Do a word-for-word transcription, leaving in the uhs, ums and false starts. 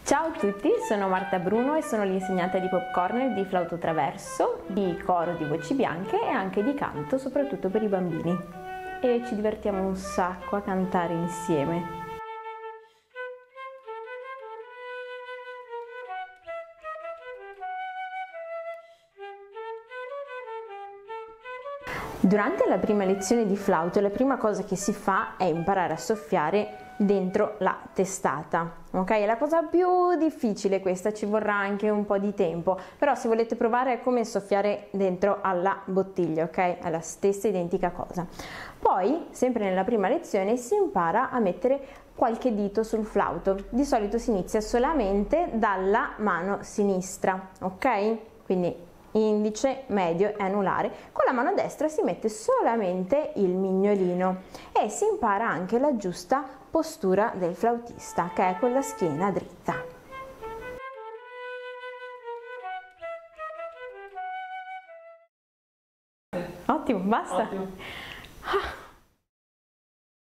Ciao a tutti, sono Marta Bruno e sono l'insegnante di popcorn, di flauto traverso, di coro di voci bianche e anche di canto, soprattutto per i bambini. E ci divertiamo un sacco a cantare insieme. Durante la prima lezione di flauto la prima cosa che si fa è imparare a soffiare dentro la testata, ok? È la cosa più difficile questa, ci vorrà anche un po' di tempo, però se volete provare è come soffiare dentro alla bottiglia, ok? È la stessa identica cosa. Poi, sempre nella prima lezione, si impara a mettere qualche dito sul flauto. Di solito si inizia solamente dalla mano sinistra, ok? Quindi indice, medio e anulare. Con la mano destra si mette solamente il mignolino e si impara anche la giusta postura del flautista, che è con la schiena dritta. Ottimo, basta. Ottimo. Ah.